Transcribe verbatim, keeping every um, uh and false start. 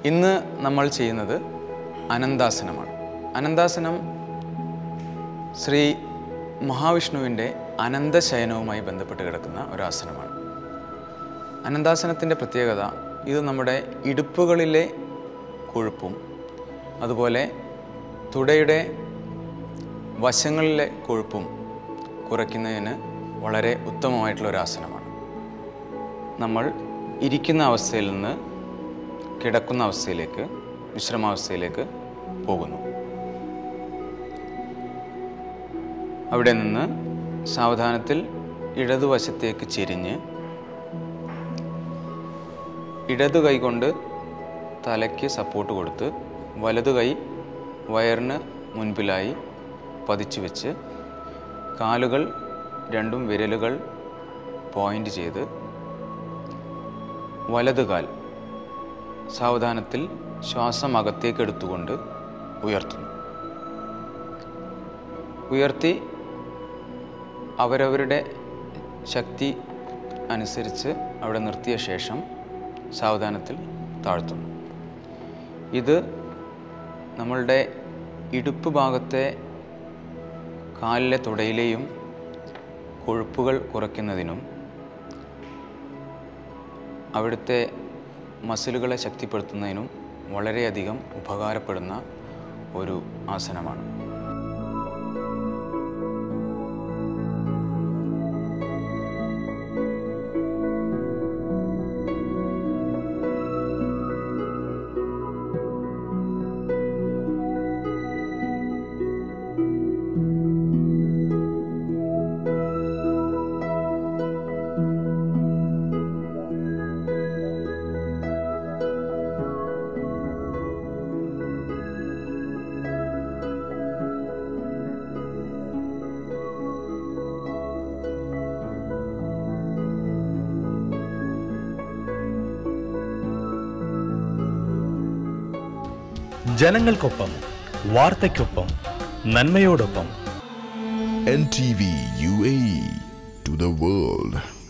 ഇന്ന് നമ്മൾ ചെയ്യുന്നത് അനന്താസനമാണ്. അനന്താസനം ശ്രീ മഹാവിഷ്ണുവിൻ്റെ അനന്തശയനവുമായി ബന്ധപ്പെട്ട് കിടക്കുന്ന ഒരു ആസനമാണ്. അനന്താസനത്തിൻ്റെ പ്രത്യേകത ഇത് നമ്മുടെ ഇടുപ്പുകളിലെ കൊഴുപ്പും അതുപോലെ തുടയുടെ വശങ്ങളിലെ കൊഴുപ്പും കുറയ്ക്കുന്നതിന് വളരെ ഉത്തമമായിട്ടുള്ള ഒരു ആസനമാണ്. നമ്മൾ ഇരിക്കുന്ന അവസ്ഥയിൽ നിന്ന് കിടക്കുന്ന അവസ്ഥയിലേക്ക്, വിശ്രമാവസ്ഥയിലേക്ക് പോകുന്നു. അവിടെ നിന്ന് സാവധാനത്തിൽ ഇടതുവശത്തേക്ക് ചെരിഞ്ഞ് ഇടതു കൈ കൊണ്ട് തലയ്ക്ക് സപ്പോർട്ട് കൊടുത്ത് വലതു കൈ വയറിന് മുൻപിലായി പതിച്ചു വെച്ച് കാലുകൾ രണ്ടും വിരലുകൾ പോയിൻ്റ് ചെയ്ത് വലതുകാൽ സാവധാനത്തിൽ ശ്വാസം അകത്തേക്ക് എടുത്തുകൊണ്ട് ഉയർത്തുന്നു. ഉയർത്തി അവരവരുടെ ശക്തി അനുസരിച്ച് അവിടെ നിർത്തിയ ശേഷം സാവധാനത്തിൽ താഴ്ത്തുന്നു. ഇത് നമ്മളുടെ ഇടുപ്പ് ഭാഗത്തെ കാലിലെ തുടയിലെയും കൊഴുപ്പുകൾ കുറയ്ക്കുന്നതിനും അവിടുത്തെ മസിലുകളെ ശക്തിപ്പെടുത്തുന്നതിനും വളരെയധികം ഉപകാരപ്പെടുന്ന ഒരു ആസനമാണ്. ജനങ്ങൾക്കൊപ്പം, വാർത്തയ്ക്കൊപ്പം, നന്മയോടൊപ്പം. N T V U A E to the world.